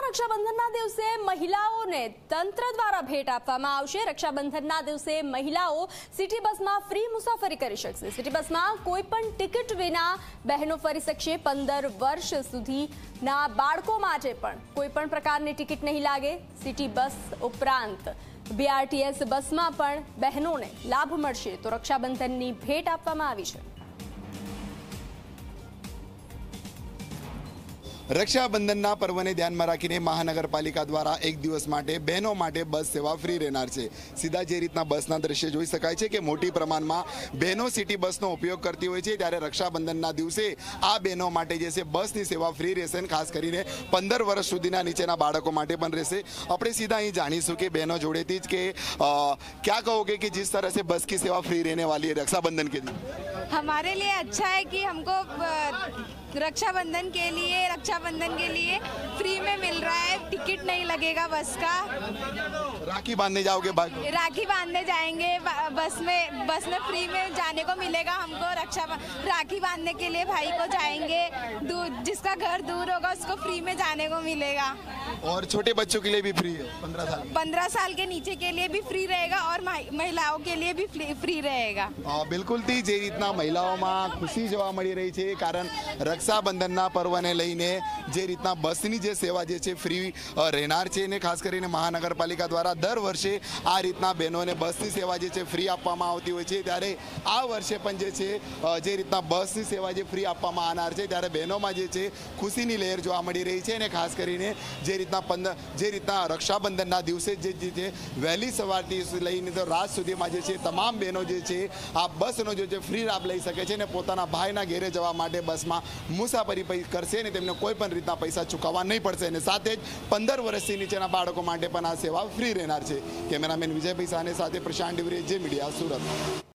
રક્ષાબંધનના દિવસે મહિલાઓને તંત્ર દ્વારા ભેટ આપવામાં આવશે। રક્ષાબંધનના દિવસે મહિલાઓ સિટી બસમાં ફ્રી મુસાફરી કરી શકશે। સિટી બસમાં કોઈ પણ ટિકિટ વિના બહેનો ફરી શકશે। 15 વર્ષ સુધીના બાળકો માટે પણ કોઈ પણ પ્રકારની ટિકિટ નહીં લાગે। સિટી બસ ઉપરાંત બીઆરટીએસ બસમાં પણ બહેનોને લાભ મળશે। તો રક્ષાબંધનની ભેટ આપવામાં આવી છે। रक्षाबंधनना पर्वने ध्यान में राखीने महानगरपालिका द्वारा एक दिवस माटे बहनों माटे बस सेवा फ्री रहनार छे। सीधा जे रीतना बसना दृश्य जोई शकाय छे के मोटी प्रमाणमां बहनों सिटी बसनो उपयोग करती होय छे, त्यारे रक्षाबंधनना दिवसे आ बहनों माटे जे छे बसनी सेवा फ्री रहेशे। खास करीने 15 वर्ष सुधीना नीचेना बाळको माटे पण रहेशे। आपणे सीधा અહીં जाणीशुं के बहनों जोड़ेथी ज के क्या कहोगे कि जिस तरह से बस की सेवा फ्री रहने वाली है रक्षाबंधन के दिन? हमारे लिए अच्छा है कि हमको रक्षाबंधन के लिए फ्री में मिल रहा है। टिकट नहीं लगेगा बस का। राखी बांधने जाओगे? राखी बांधने जाएंगे बस में फ्री में जाने को मिलेगा हमको। राखी बांधने के लिए भाई को जाएंगे, जिसका घर दूर होगा उसको फ्री में जाने को मिलेगा। और छोटे बच्चों के लिए भी फ्री है? 15 साल के नीचे के लिए भी फ्री रहेगा और महिलाओं के लिए भी फ्री रहेगा। बिल्कुल थी जे रीतना महिलाओं में खुशी जोवा मळी रही है, कारण रक्षाबंधनना पर्वने लईने जे रीतना बसनी जे सेवा जे छे फ्री रहनार छे ने खास करीने महानगरपालिका द्वारा दर वर्षे आ रीतना बहनोने बसनी सेवा जे छे फ्री आपवामां आवती होय छे, त्यारे आ वर्षे पण जे छे जे रीतना बसनी सेवा जे फ्री आपवामां आवनार छे त्यारे बहनोमां जे छे खुशीनी लहर जोवा मळी रही छे। ने खास करीने जे रीतना रक्षाबंधनना दिवसे जे वहेली सवारथी लईने तो रात सुधीमां जे छे तमाम बहनों जे छे आ बसनो जे छे फ्री लाभ लई शके छे ने पोताना भाईना घेरे जवा माटे बसमां मुसाफरी करशे ने तेमने कोई पण रीतना पैसा चूकववा नहीं पड़शे। ने साथे ज 15 वर्षथी नीचेना बाळको माटे पण आ सेवा फ्री रहनार छे। केमेरामेन विजय भाई साने साथे प्रशांत डिवरे, जे मीडिया, सूरत।